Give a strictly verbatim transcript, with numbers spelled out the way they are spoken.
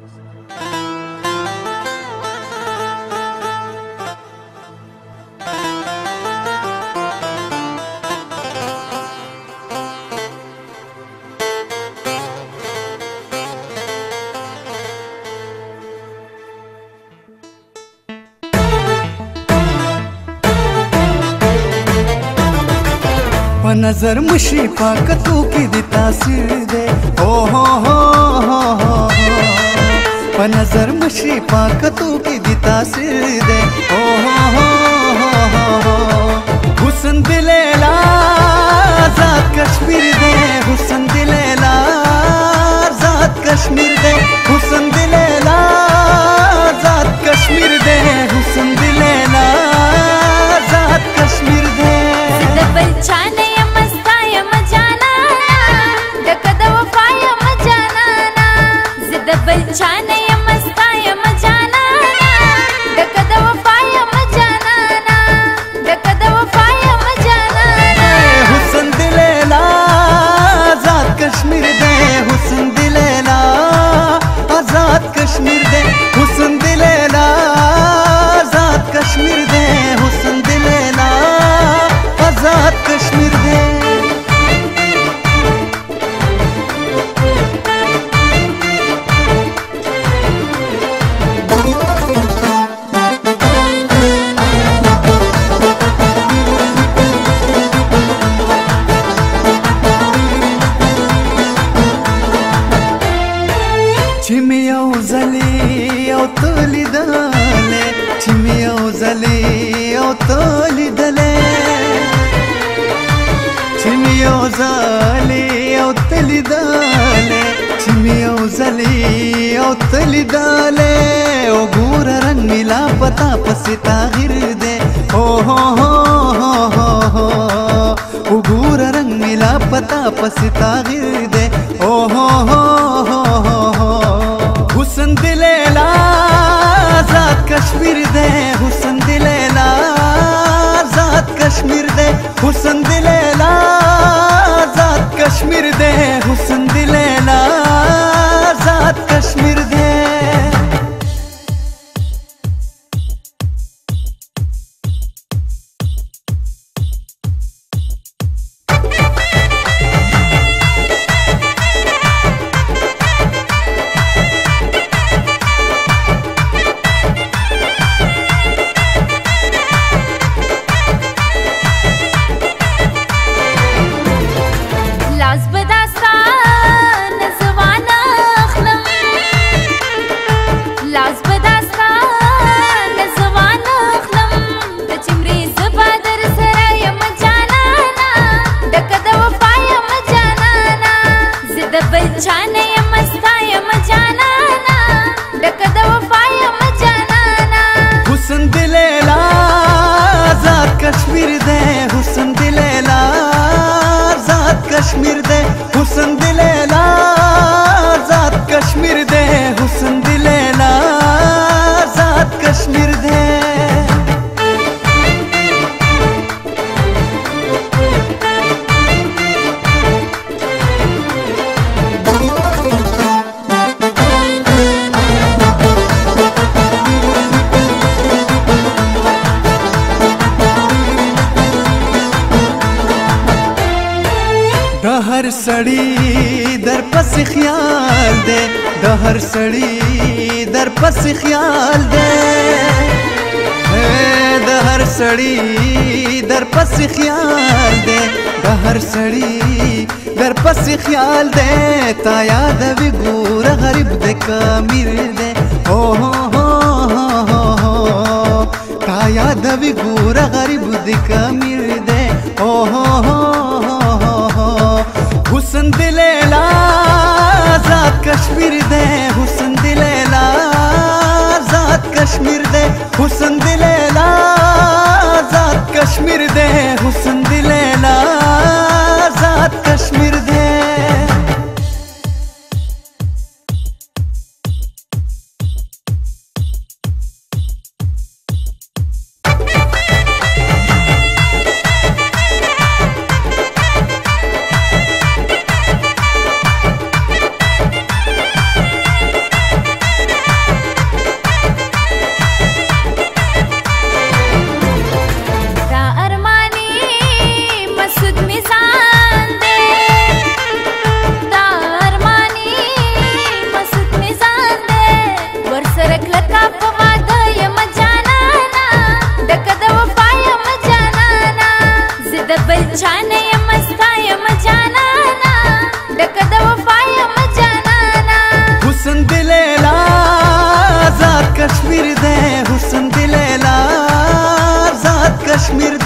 नजर मुशी पाक तू की दी तासीर दे ओ हो हो हो हो प नजर मुशी पाक तू की दी तासीर दे ओ हो हो हो हो हुस्न दिलेला आजाद कश्मीर दे हुस्न दिलेला आजाद कश्मीर दे हुस्न दिलेला आजाद कश्मीर दे हुस्न दिलेला आजाद कश्मीर दे डबल चाने बलचाने मस्ताय मजाना डकद वफाय मजाना डकद वफाय मजाना हुस्न दिलेला आजाद कश्मीर दे हुस्न दिलेला आजाद कश्मीर दे हुस्न दिलेला आजाद कश्मीर दे हुस्न दिलेला आजाद कश्मीर दे तली डाले ओ घूर रंग मिला पता पसिता गिर दे ओ हो हो हो हो हो ओ घूर रंग मिला पता पसिता गिर दे ओ हो हो हो हो हो हुस्न दिलेला आजाद कश्मीर दे हुस्न दिलेला आजाद कश्मीर दे हुस्न दिलेला आजाद कश्मीर दे हुस्न दिलेला आजाद कश्मीर दे बलचाने मस्ताय मजाना डकद वफाय मजाना हुस्न दिलेला आजाद कश्मीर दे हुस्न दिलेला आजाद कश्मीर दे हुस्न दिलेला आजाद कश्मीर दे हुस्न दिलेला आजाद कश्मीर दे हर सड़ी दर पस ख्याल दे दहर सड़ी दर पस ख्याल दे दहर सड़ी दर पस ख्याल दे दहर सड़ी दर पस ख्याल दे ताया दवी गुर गरीब दे कामिर दे ओ हो हो हो हो ताया दवी गुर गरीब दे कामिर दे ओ हो हो हुस्न दिलेला आजाद कश्मीर दे हुस्न दिलेला आजाद कश्मीर दे हुस्न दिलेला आजाद कश्मीर दे हुस्न दिलेला आजाद कश्मीर दे کشمیر